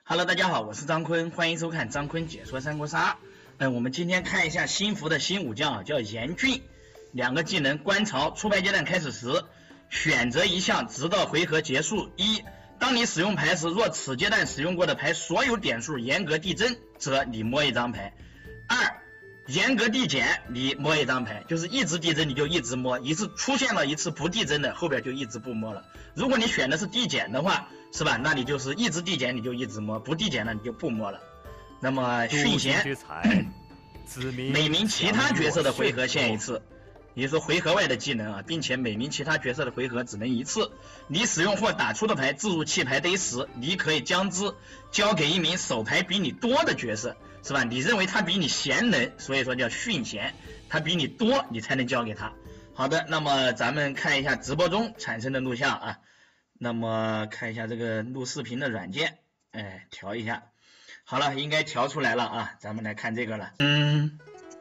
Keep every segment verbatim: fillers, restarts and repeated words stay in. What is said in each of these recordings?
Hello， 大家好，我是张坤，欢迎收看张坤解说三国杀。嗯，我们今天看一下新服的新武将啊，叫严峻。两个技能，观潮。出牌阶段开始时，选择一项，直到回合结束。一，当你使用牌时，若此阶段使用过的牌所有点数严格递增，则你摸一张牌。二，严格递减，你摸一张牌，就是一直递增你就一直摸，一次出现了一次不递增的，后边就一直不摸了。如果你选的是递减的话，是吧？那你就是一直递减你就一直摸，不递减了你就不摸了。那么训贤，每名其他角色的回合限一次，也就是说回合外的技能啊，并且每名其他角色的回合只能一次。你使用或打出的牌置入弃牌堆时，你可以将之交给一名手牌比你多的角色，是吧？你认为他比你贤能，所以说叫训贤，他比你多，你才能交给他。好的，那么咱们看一下直播中产生的录像啊。那么看一下这个录视频的软件，哎，调一下。好了，应该调出来了啊，咱们来看这个了。嗯，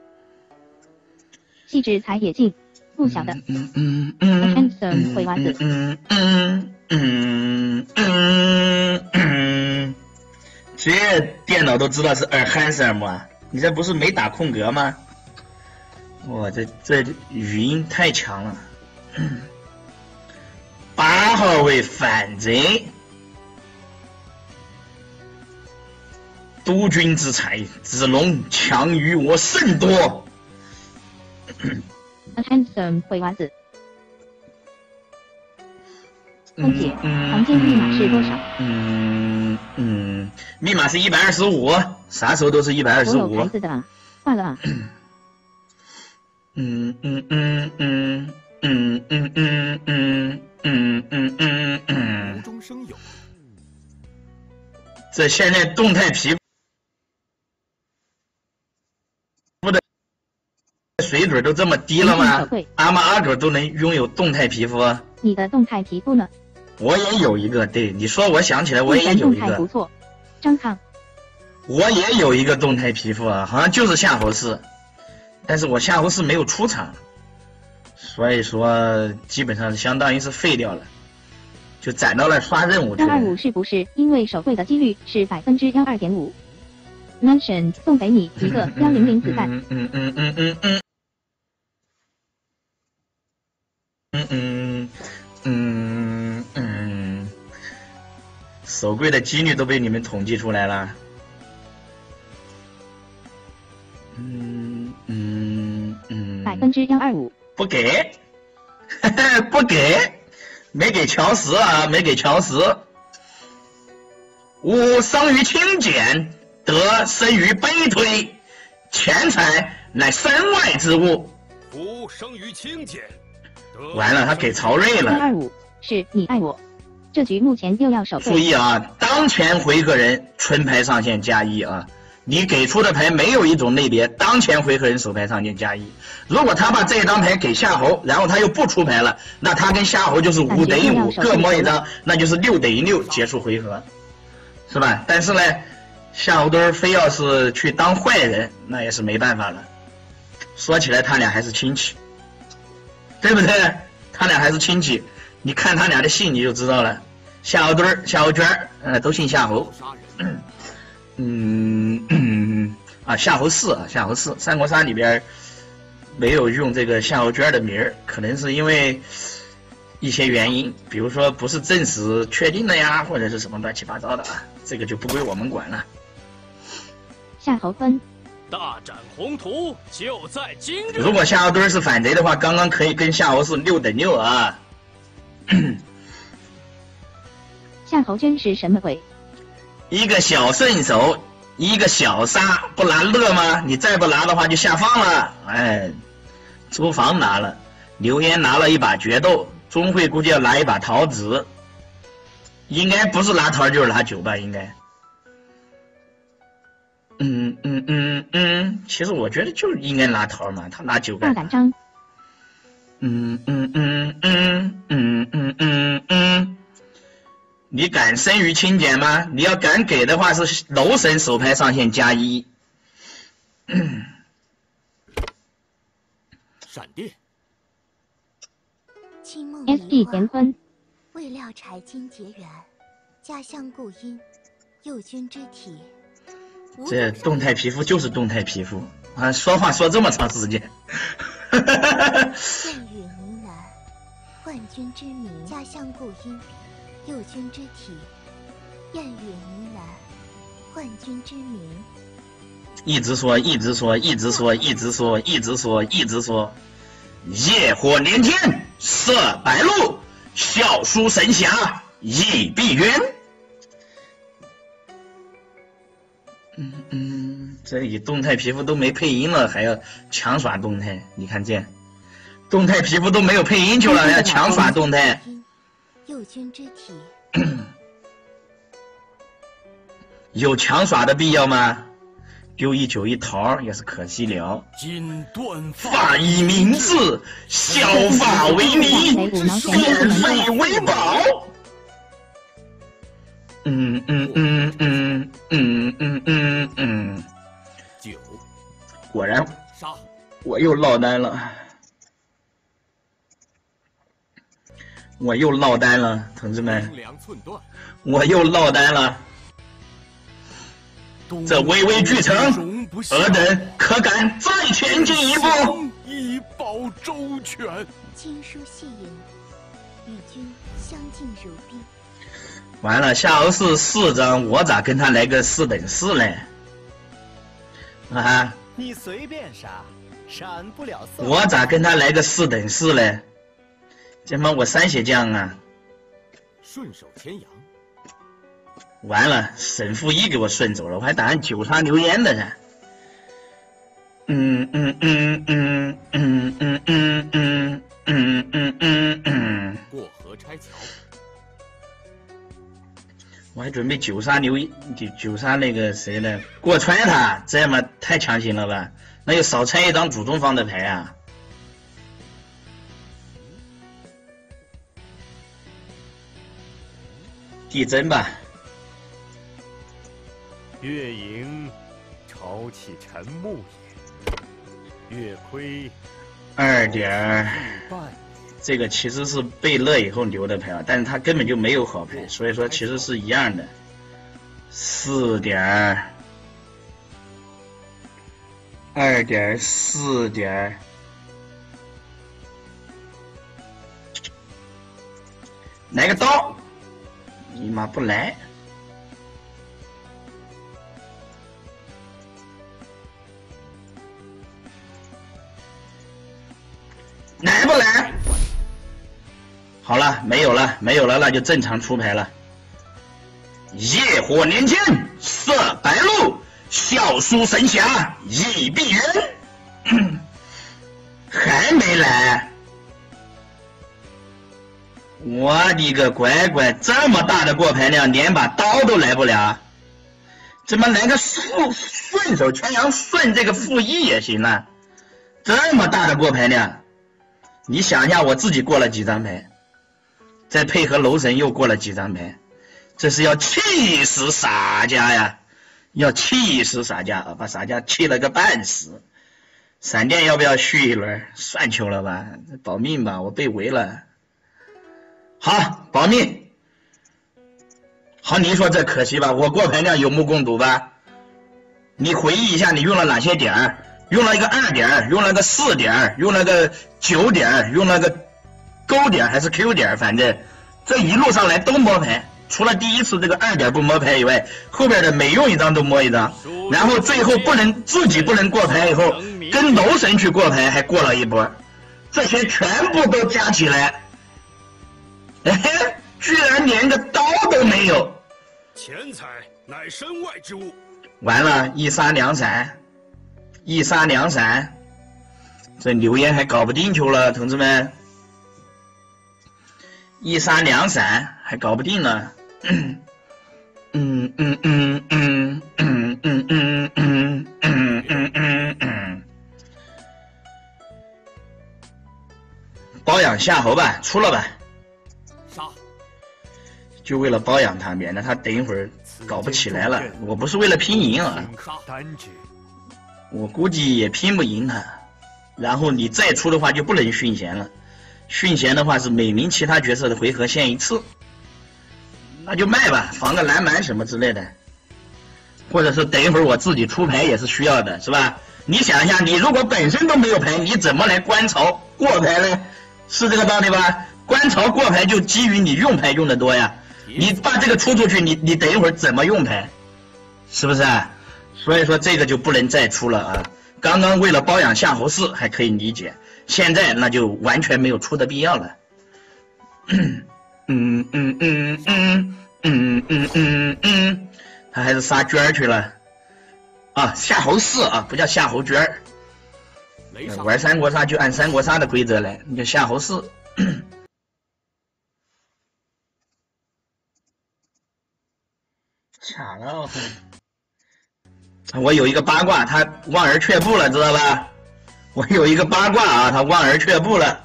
细致才也劲，不小的。 嗯嗯嗯 handsome 灰娃子。 嗯嗯嗯嗯嗯，这电脑都知道是二 handsome 啊，你这不是没打空格吗？哇，这这语音太强了。嗯八号位反贼，督军之才，子龙强于我甚多。 handsome 灰娃子。空姐，房间密码是多少？ 嗯嗯，密码是一百二十五，啥时候都是一百二十五。 我有牌子的啊，换了啊。 嗯嗯嗯嗯嗯嗯嗯嗯。嗯嗯嗯嗯，无中生有。这现在动态皮肤的水准都这么低了吗？阿猫阿狗都能拥有动态皮肤？ 你的动态皮肤呢？ 我也有一个，对你说，我想起来，我也有一个。 不错，张康。 我也有一个动态皮肤啊，好像就是夏侯氏，但是我夏侯氏没有出场。所以说，基本上相当于是废掉了，就攒到了刷任务去了。 幺二五是不是因为守柜的几率是百分之幺二点五 ？Mansion 送给你一个幺零零子弹。 嗯嗯嗯嗯嗯嗯嗯嗯嗯嗯，守柜的几率都被你们统计出来了。嗯嗯嗯， 百分之幺二五。 不给，不给，没给乔石啊，没给乔石。吾生于清简，德生于悲推，钱财乃身外之物。 吾生于清简。 完了，他给曹睿了。 幺二五是你爱我，这局目前又要守柜。 注意啊，当前回合人纯牌上限加一啊。你给出的牌没有一种类别，当前回合人手牌上限加一。如果他把这一张牌给夏侯，然后他又不出牌了，那他跟夏侯就是五等于五，各摸一张，那就是六等于六，结束回合，是吧？但是呢，夏侯惇非要是去当坏人，那也是没办法了。说起来，他俩还是亲戚，对不对？他俩还是亲戚，你看他俩的姓你就知道了。夏侯惇、夏侯娟，呃，都姓夏侯。嗯嗯啊，夏侯氏啊，夏侯氏，三国杀里边没有用这个夏侯娟的名儿，可能是因为一些原因，比如说不是正史确定的呀，或者是什么乱七八糟的啊，这个就不归我们管了。 夏侯惇， 大展宏图就在今日。 如果夏侯惇是反贼的话，刚刚可以跟夏侯氏六等六啊。 夏侯娟是什么鬼？ 一个小顺手，一个小杀，不拿乐吗？你再不拿的话就下放了。哎，朱房拿了，刘焉拿了一把决斗，钟会估计要拿一把桃子，应该不是拿桃就是拿酒吧，应该。嗯嗯嗯嗯，其实我觉得就应该拿桃嘛，他拿酒干。 大胆张。 嗯嗯嗯嗯嗯嗯嗯嗯。你敢生于清简吗？你要敢给的话，是楼神手牌上限加一。 闪电。 清梦 S D 乾坤。 未料柴金结缘，家乡故因， 右军之体。 这动态皮肤就是动态皮肤啊！说话说这么长时间。 燕语呢喃，万军之名，家乡故音。右军之体。燕语呢喃，万军之名。 一直说，一直说，一直说，一直说，一直说，一直说。夜火连天，射白鹿，笑书神侠倚碧鸳。嗯嗯，这里动态皮肤都没配音了，还要强耍动态。你看这，动态皮肤都没有配音去了，还要强耍动态。 右军之体。 有强耍的必要吗？丢一酒一桃也是可惜了。 金断发以明志，削发为尼，免费为宝。嗯嗯嗯嗯嗯嗯嗯嗯。 九。 果然， 杀！ 我又落单了，我又落单了，同志们，我又落单了。这巍巍巨城，尔等可敢再前进一步？ 以保周全。 经书细引，与君相敬如宾。 完了，夏侯氏四张，我咋跟他来个四等四嘞？啊！ 你随便杀，闪不了色。 我咋跟他来个四等四嘞？这妈我三血将啊！ 顺手牵羊。 完了，沈负一给我顺走了，我还打算九杀留烟的呢。嗯嗯嗯嗯嗯嗯嗯嗯嗯嗯嗯嗯。 过河拆桥。 我还准备九杀留九九杀那个谁呢？过穿他，这么太强行了吧？那就少拆一张主动方的牌啊！地震吧。 月盈，潮起沉木也；月亏， 二点，这个其实是贝勒以后留的牌啊，但是他根本就没有好牌，所以说其实是一样的。四点，二点，四点，来个刀，你妈不来。来不来？好了，没有了，没有了，那就正常出牌了。夜火连天，射白鹿，笑书神侠倚碧鸳。还没来？我的个乖乖，这么大的过牌量，连把刀都来不了。怎么来个顺顺手牵羊顺这个负一也行呢？这么大的过牌量。你想一下，我自己过了几张牌，再配合楼神又过了几张牌，这是要气死洒家呀！要气死洒家啊，把洒家气了个半死。闪电要不要续一轮？算球了吧，保命吧，我被围了。好，保命。好，你说这可惜吧？我过牌量有目共睹吧？你回忆一下，你用了哪些点儿？用了一个二点，用了个四点，用了个九点，用了个勾点还是 Q 点，反正这一路上来都摸牌，除了第一次这个二点不摸牌以外，后边的每用一张都摸一张，然后最后不能自己不能过牌以后，跟楼神去过牌还过了一波，这些全部都加起来，哎，居然连个刀都没有。 钱财乃身外之物。 完了，一杀两闪。一杀两闪，这留言还搞不定球了，同志们！一杀两闪还搞不定了，嗯嗯嗯嗯嗯嗯嗯嗯嗯嗯嗯嗯嗯，包养夏侯吧，出了吧， 杀！ 就为了包养他，免得他等一会儿搞不起来了。我不是为了拼赢啊。 单指。 我估计也拼不赢他，然后你再出的话就不能训贤了，训贤的话是每名其他角色的回合限一次，那就卖吧，防个蓝蛮什么之类的。 或者是等一会儿我自己出牌也是需要的，是吧？你想一下，你如果本身都没有牌，你怎么来观潮过牌呢？是这个道理吧？观潮过牌就基于你用牌用的多呀。你把这个出出去，你你等一会儿怎么用牌？是不是啊？所以说这个就不能再出了啊。刚刚为了包养夏侯氏还可以理解，现在那就完全没有出的必要了。嗯嗯嗯嗯嗯嗯嗯嗯嗯，他还是杀娟儿去了啊，夏侯氏啊，不叫夏侯娟儿。玩三国杀就按三国杀的规则来，你叫夏侯氏。傻了，我有一个八卦，他望而却步了，知道吧？我有一个八卦啊，他望而却步了。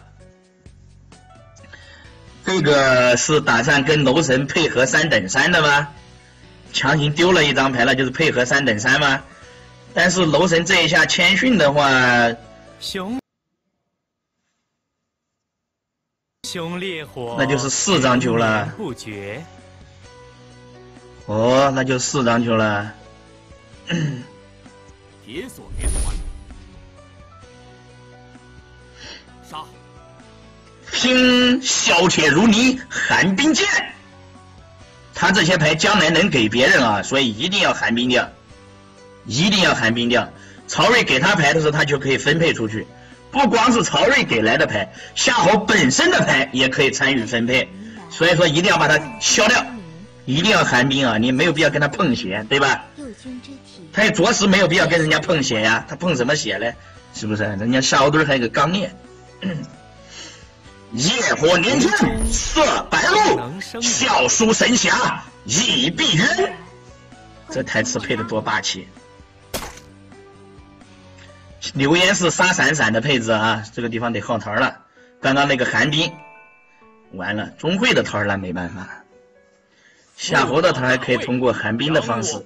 这个是打算跟楼神配合三等三的吗？强行丢了一张牌了，就是配合三等三吗？但是楼神这一下谦逊的话， 熊熊烈火， 那就是四张球了。 不绝。 哦，那就四张球了。 铁索连环，杀！ 拼削铁如泥，寒冰剑。他这些牌将来能给别人啊，所以一定要寒冰掉，一定要寒冰掉。曹睿给他牌的时候，他就可以分配出去。不光是曹睿给来的牌，夏侯本身的牌也可以参与分配。所以说一定要把它消掉，一定要寒冰啊！你没有必要跟他碰血，对吧？他也着实没有必要跟人家碰血呀，他碰什么血嘞？是不是？人家夏侯惇还有个钢炼。夜火连天，射白鹿，笑书神侠，倚碧鸳。这台词配的多霸气！流烟是杀闪闪的配置啊，这个地方得耗桃了。刚刚那个寒冰，完了，钟会的桃那没办法，夏侯的桃还可以通过寒冰的方式。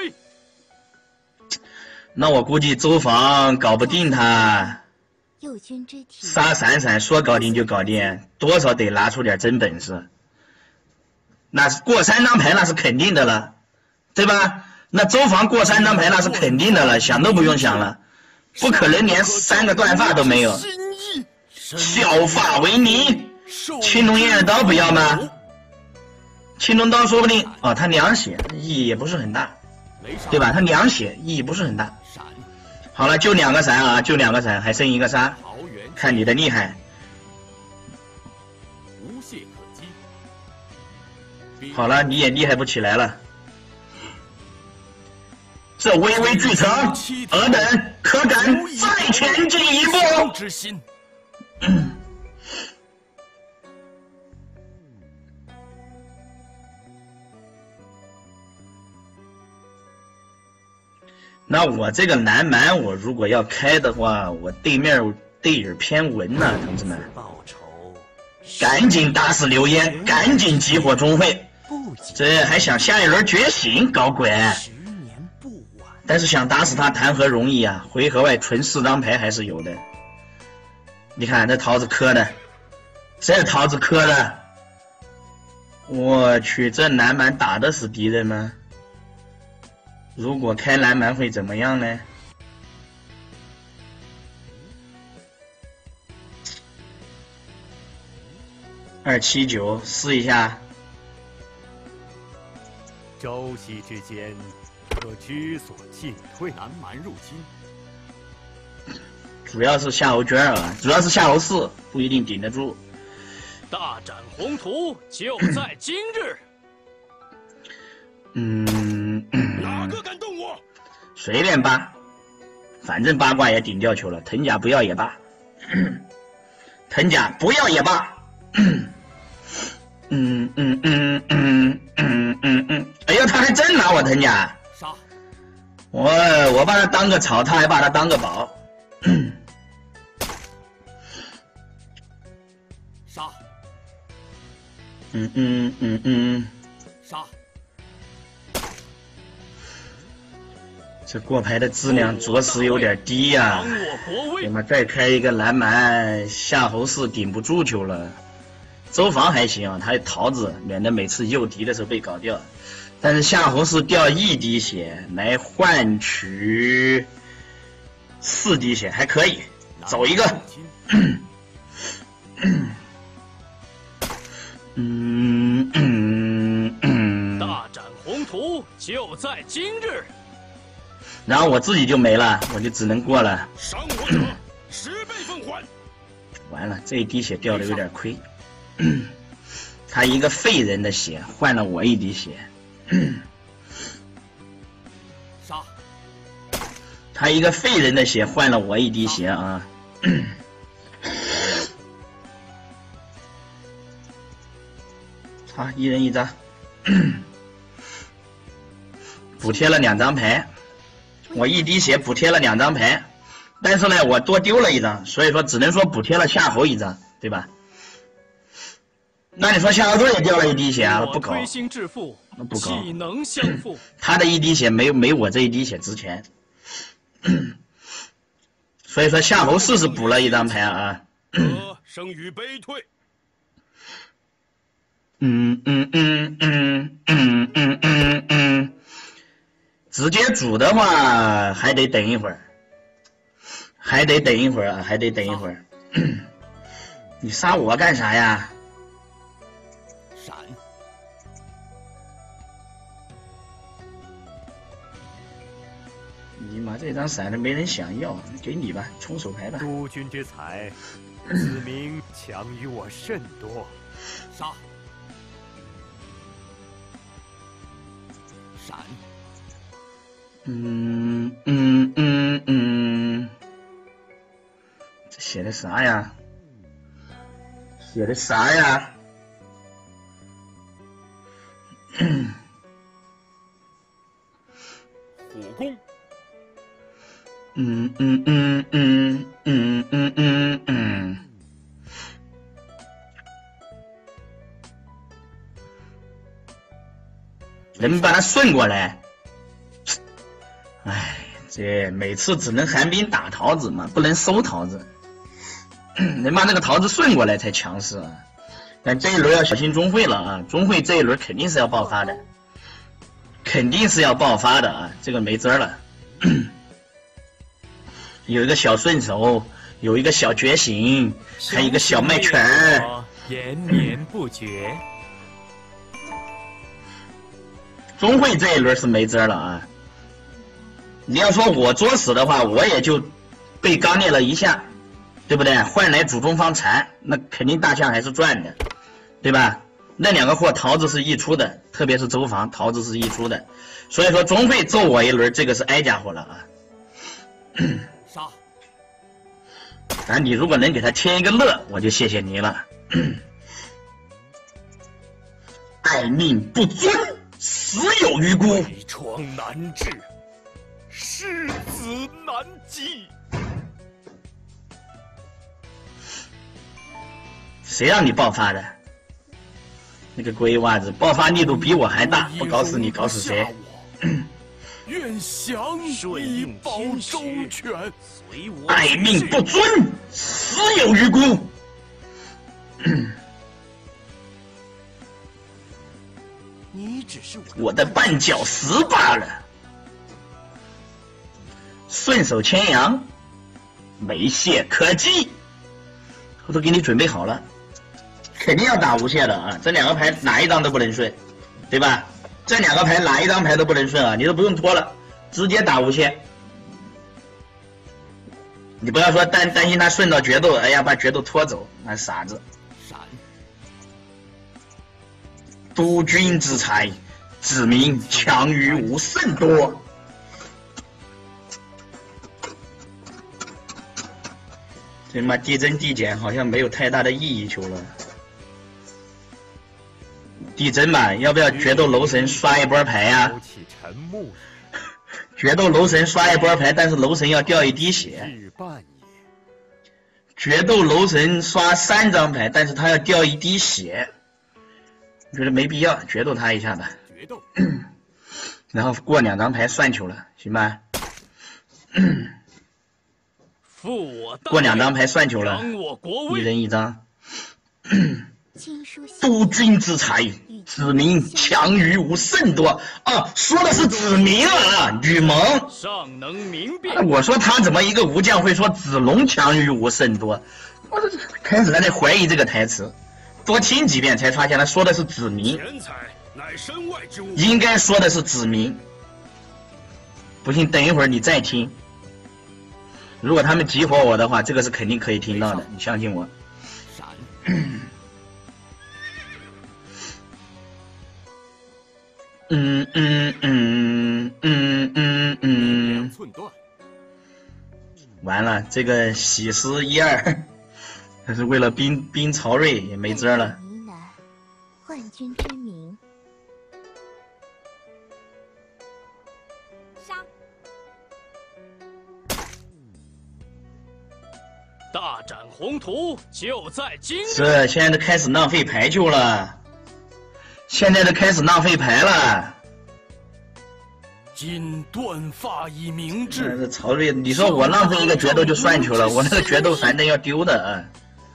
那我估计周防搞不定他。杀闪闪说搞定就搞定，多少得拿出点真本事。那过三张牌那是肯定的了，对吧？那周防过三张牌那是肯定的了，想都不用想了，不可能连三个断发都没有。削发为尼，青龙偃月刀不要吗？青龙刀说不定哦，他两血意义也不是很大，对吧？他两血意义不是很大。好了，就两个闪啊，就两个闪，还剩一个杀，看你的厉害。好了，你也厉害不起来了。这微微巨城，尔等可敢再前进一步？那我这个蓝蛮，我如果要开的话，我对面对影偏文呐、啊，同志们，赶紧打死刘焉，赶紧激活钟会，这还想下一轮觉醒，搞鬼！但是想打死他谈何容易啊！回合外纯四张牌还是有的。你看这桃子磕的，这桃子磕的，我去，这蓝蛮打得死敌人吗？如果开蓝蛮会怎么样呢？二七九试一下。 朝夕之间，可知所进退。 南蛮入侵， 主要是夏侯娟啊，主要是夏侯氏不一定顶得住。 大展宏图，就在今日。 嗯， 哪个敢动我？ 随便扒，反正八卦也顶掉球了，藤甲不要也罢，藤甲不要也罢。嗯嗯嗯嗯嗯嗯嗯，哎呀，他还真拿我藤甲， 杀！ 我我把他当个草，他还把他当个宝。 杀！ 嗯嗯嗯嗯， 杀！ 这过牌的质量着实有点低呀、啊！他妈再开一个蓝蛮，夏侯氏顶不住球了。周防还行啊，他有桃子，免得每次诱敌的时候被搞掉。 但是夏侯氏掉一滴血来换取四滴血，还可以，走一个。嗯嗯嗯。 大展宏图，就在今日。 然后我自己就没了，我就只能过了。 伤我者十倍奉还。 完了，这一滴血掉的有点亏。他一个废人的血换了我一滴血。 杀！ 他一个废人的血换了我一滴血啊！好，一人一张，补贴了两张牌，我一滴血补贴了两张牌，但是呢，我多丢了一张，所以说只能说补贴了夏侯一张，对吧？那你说夏侯惇也掉了一滴血啊？不搞， 推心置腹， 不搞， 岂能相负？ 他的一滴血没没我这一滴血值钱，所以说夏侯氏是补了一张牌啊。 得生于悲退。 嗯嗯嗯嗯嗯嗯嗯嗯，直接煮的话还得等一会儿，还得等一会儿啊，还得等一会儿。你杀我干啥呀？ 闪！ 你妈这张闪的没人想要，给你吧，冲手牌吧。 督军之才，子明强于我甚多。 杀！闪！ 嗯嗯嗯嗯，这写的啥呀？写的啥呀？ 虎弓。 嗯嗯嗯嗯嗯嗯嗯嗯。能把它顺过来？哎，这每次只能寒冰打桃子嘛，不能收桃子。能把那个桃子顺过来才强势啊！但这一轮要小心钟会了啊！钟会这一轮肯定是要爆发的，肯定是要爆发的啊！这个没辙了。有一个小顺手，有一个小觉醒，还有一个小麦犬儿， 延绵不绝。 钟会这一轮是没辙了啊！你要说我作死的话，我也就被刚烈了一下，对不对？换来主攻方残，那肯定大象还是赚的，对吧？那两个货桃子是溢出的，特别是周防桃子是溢出的，所以说钟会揍我一轮，这个是挨家伙了啊！ 杀！ 啊，你如果能给他添一个乐，我就谢谢你了。爱命不尊，死有余辜。 北窗难治，世子难继。 谁让你爆发的？那个龟娃子爆发力度比我还大，不搞死你搞死谁？ 愿降以保周全。 爱命不尊，死有余辜。 你只是我的绊脚石罢了。顺手牵羊，没懈可击，我都给你准备好了，肯定要打无懈的啊！这两个牌哪一张都不能顺，对吧？这两个牌哪一张牌都不能顺啊！你都不用拖了，直接打无懈。你不要说担担心他顺到决斗，哎呀，把决斗拖走，那傻子。 闪！ 督军之才，子明强于吾甚多。这妈递增递减好像没有太大的意义球了。递增吧，要不要决斗楼神刷一波牌呀、啊？决斗楼神刷一波牌，但是楼神要掉一滴血。决斗楼神刷三张牌，但是他要掉一滴血，我觉得没必要，决斗他一下吧。 决斗， 然后过两张牌算球了，行吧？ 负我过两张牌算球了， 我国威一人一张。 督军之才，子明强于吾甚多。啊，说的是子明啊，吕蒙。 尚能明辨。 我说他怎么一个武将会说子龙强于吾甚多？我这开始还在怀疑这个台词，多听几遍才发现他说的是子明。 钱财乃身外之物， 应该说的是子明。不信，等一会儿你再听。如果他们激活我的话，这个是肯定可以听到的，你相信我。 闪。 嗯嗯嗯嗯嗯嗯。 两寸断。 完了，这个喜诗一二，这是为了兵兵曹睿也没辙了。 呢喃，幻君之名。 杀！ 大展宏图，就在今日。 是，现在都开始浪费牌球了，现在都开始浪费牌了。 今断发以明志。 这曹睿，你说我浪费一个决斗就算球了，我那个决斗反正要丢的啊。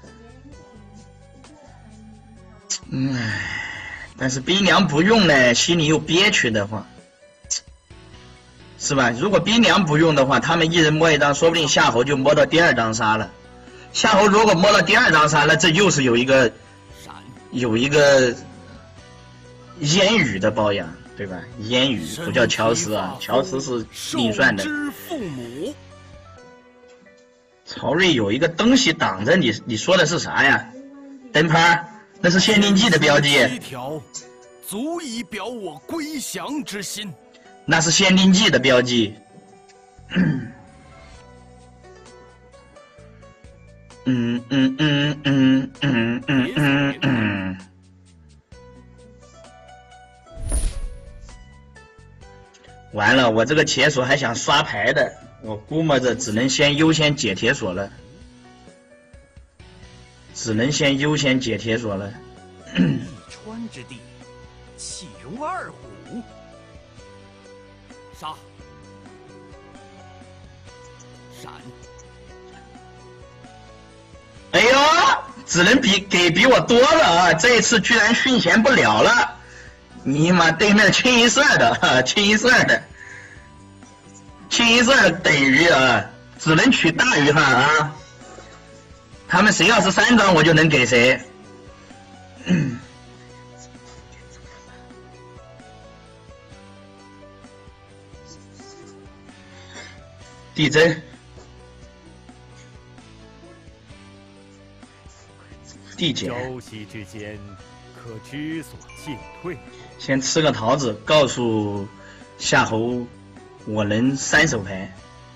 嗯，但是冰凉不用呢，心里又憋屈的话，是吧？如果冰凉不用的话，他们一人摸一张，说不定夏侯就摸到第二张杀了。夏侯如果摸到第二张杀了，这又是有一个有一个烟雨的包养。对吧？烟雨不叫乔斯啊，乔斯是另算的。曹睿有一个东西挡着你，你说的是啥呀？灯牌，那是限定技的标记。 七条，足以表我归降之心。 那是限定技的标记。嗯嗯嗯嗯嗯嗯嗯嗯。完了，我这个铁锁还想刷牌的，我估摸着只能先优先解铁锁了，只能先优先解铁锁了。 一川之地，岂容二虎？ 杀！闪！ 哎呦，只能比给比我多了啊！这一次居然训贤不了了。尼玛，对面清一色的，哈，清一色的，清一色的等于啊，只能取大于哈啊。他们谁要是三张，我就能给谁。嗯、地震，地减。 朝夕之间，可知所进退。 先吃个桃子，告诉夏侯我能三手牌。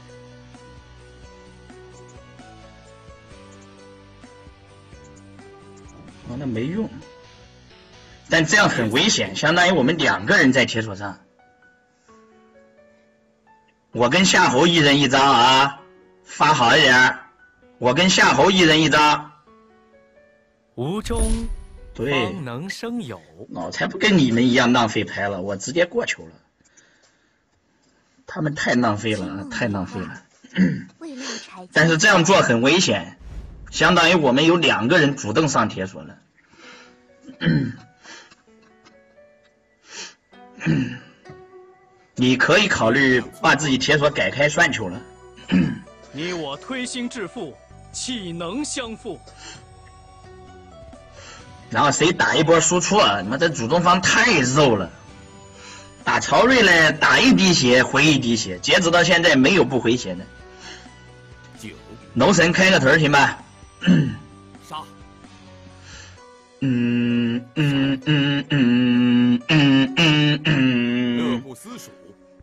哦，那没用，但这样很危险，相当于我们两个人在铁锁上。我跟夏侯一人一张啊，发好一点。我跟夏侯一人一张。 无中。 对， 方能生有。 我才不跟你们一样浪费牌了，我直接过球了。他们太浪费了，太浪费了。但是这样做很危险，相当于我们有两个人主动上铁锁了。你可以考虑把自己铁锁改开算球了。 你我推心置腹，岂能相负？ 然后谁打一波输出啊？你妈这主动方太肉了。打曹睿呢，打一滴血回一滴血，截止到现在没有不回血的。楼神开个头行吧？ 杀。 嗯嗯嗯嗯嗯嗯嗯。 乐不思蜀。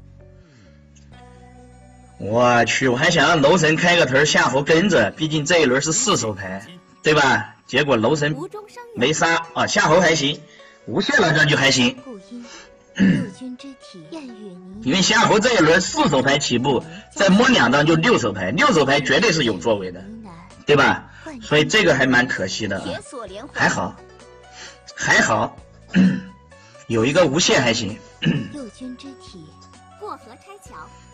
我去，我还想让楼神开个头，夏侯跟着，毕竟这一轮是四手牌，对吧？结果楼神没杀啊，夏侯还行，无限了这就还行。因为夏侯这一轮四手牌起步，再摸两张就六手牌，六手牌绝对是有作为的，对吧？所以这个还蛮可惜的啊，还好，还好，有一个无限还行。 右军之体， 过河拆桥。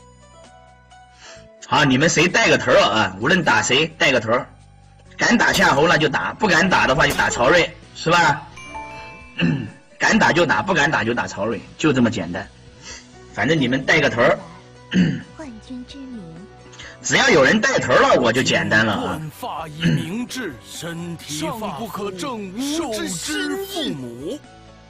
好，你们谁带个头啊？无论打谁带个头，敢打夏侯那就打，不敢打的话就打曹睿， 是吧？敢打就打，不敢打就打曹睿，就这么简单。反正你们带个头儿， 万军之名， 只要有人带头了，我就简单了啊。 断发以明志，身体上不可正无之父母。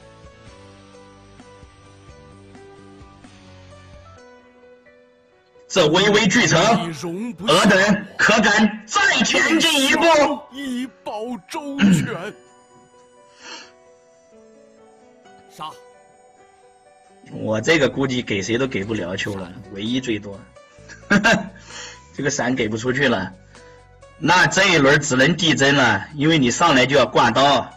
这巍巍巨城，尔等可敢再前进一步？ 以保周全。杀！ 我这个估计给谁都给不了球了，唯一最多。这个闪给不出去了，那这一轮只能递增了，因为你上来就要挂刀。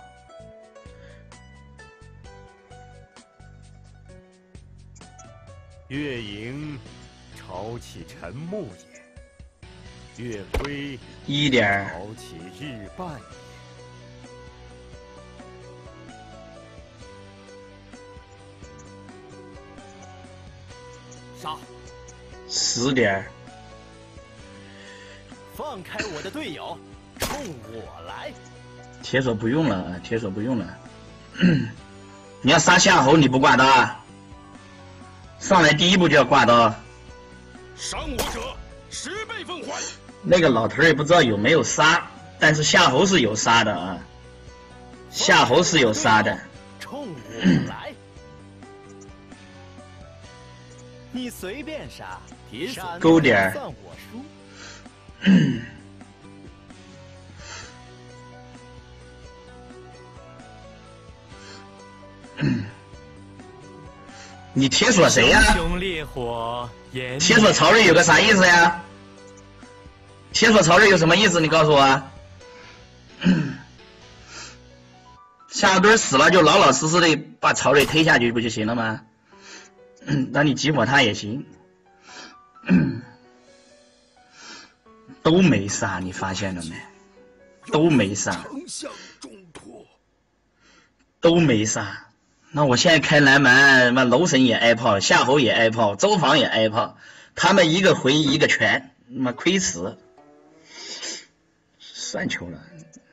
月盈，潮起晨暮也；月归， 一点潮起日半也。 杀！ 十点。 放开我的队友，冲我来！ 铁索不用了啊，铁索不用了。你要杀夏侯，你不挂刀啊？上来第一步就要挂刀。 伤我者十倍奉还。 那个老头儿也不知道有没有杀，但是夏侯是有杀的啊。夏侯是有杀的。 冲我来！ 你随便杀，杀勾点儿算我输。 你铁索谁呀？ 熊烈火， 铁索曹睿有个啥意思呀？铁索曹睿有什么意思？你告诉我啊。夏侯惇死了就老老实实的把曹睿推下去不就行了吗？那你激活他也行。都没杀，你发现了没？都没杀，都没杀。那我现在开南蛮，那楼神也挨炮，夏侯也挨炮，周防也挨炮，他们一个回一个全，妈亏死，算球了。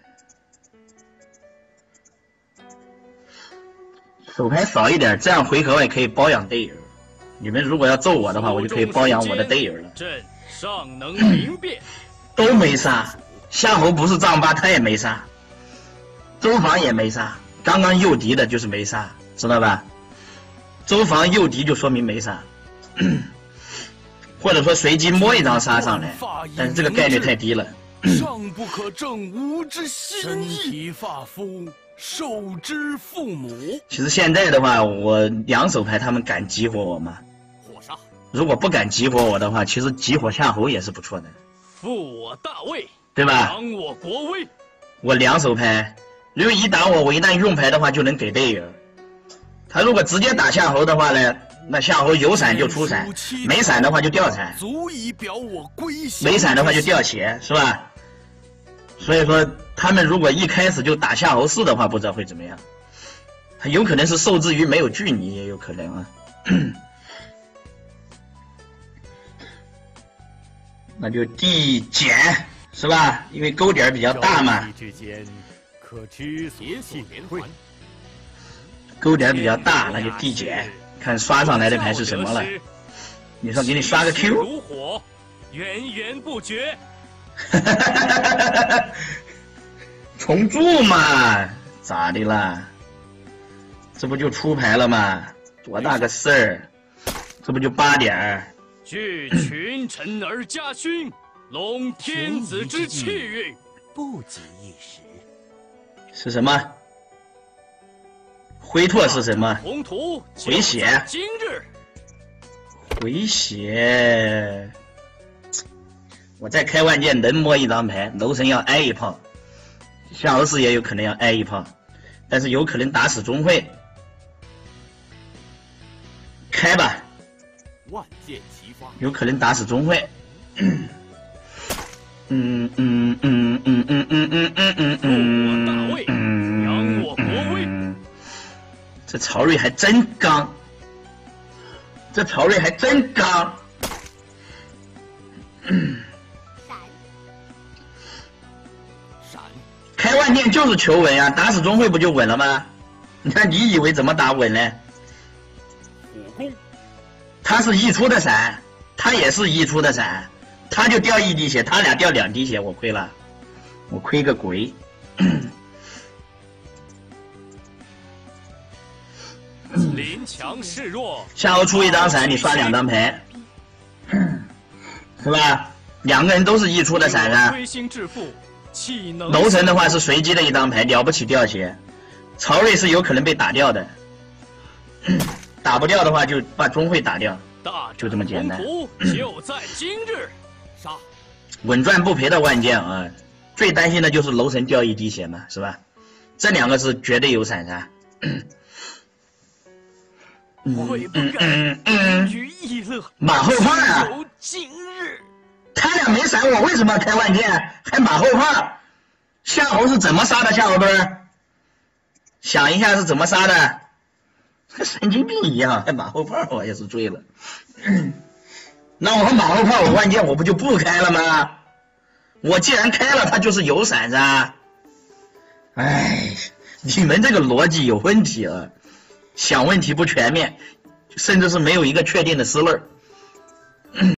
手牌少一点，这样回合我也可以包养队友。你们如果要揍我的话，我就可以包养我的队友了。 朕尚能明辨。 都没杀，夏侯不是丈八，他也没杀，周防也没杀，刚刚诱敌的就是没杀，知道吧？周防诱敌就说明没杀，或者说随机摸一张杀上来，但是这个概率太低了。 上不可正无之心意，身体发肤，受之父母。 其实现在的话，我两手牌他们敢激活我吗？ 火杀！ 如果不敢激活我的话，其实激活夏侯也是不错的。 复我大位， 对吧？ 扬我国威。 我两手牌，如果一打我，我一旦用牌的话，就能给队友。他如果直接打夏侯的话呢，那夏侯有闪就出闪，没闪的话就掉闪， 足以表我归降。 没闪的话就掉血，是吧？所以说，他们如果一开始就打夏侯四的话，不知道会怎么样。他有可能是受制于没有距离，也有可能啊。那就递减是吧？因为勾点比较大嘛。 之间可知所幸会。 勾点比较大，那就递减，看刷上来的牌是什么了。你说给你刷个 Q。 如火，源源不绝。 重铸嘛，咋的啦？这不就出牌了吗？多大个事儿？这不就八点儿？ 据群臣而家勋，隆天子之气运， 不及一时。 是什么？灰拓是什么？ 宏图回血。 今日回血。我再开万剑能摸一张牌，楼神要挨一炮，夏侯氏也有可能要挨一炮，但是有可能打死钟会。开吧。 万箭齐发， 有可能打死钟会。嗯嗯嗯嗯嗯嗯嗯嗯嗯嗯大位，扬我国威。 这曹睿还真刚，这曹睿还真刚。 闪闪！ 开万剑就是求稳啊，打死钟会不就稳了吗？你看你以为怎么打稳呢？ 武功， 他是溢出的闪，他也是溢出的闪，他就掉一滴血，他俩掉两滴血，我亏了，我亏个鬼！ 临强示弱， 夏侯出一张闪，你刷两张牌，是吧？两个人都是溢出的闪啊。 推心置腹，岂能？ 楼层的话是随机的一张牌，了不起掉血。曹睿是有可能被打掉的，打不掉的话就把钟会打掉，就这么简单。 就在今日，杀！ 稳赚不赔的万剑啊！最担心的就是楼层掉一滴血嘛，是吧？这两个是绝对有闪杀。 悔不该嗯于逸乐， 马后炮啊！ 有今日， 他俩没闪，我为什么要开万剑？还马后炮？夏侯是怎么杀的夏侯惇？想一下是怎么杀的？神经病一样，还马后炮，我也是醉了。那我和马后炮，我万剑我不就不开了吗？我既然开了，它就是有闪噻。哎，你们这个逻辑有问题啊，想问题不全面，甚至是没有一个确定的思路。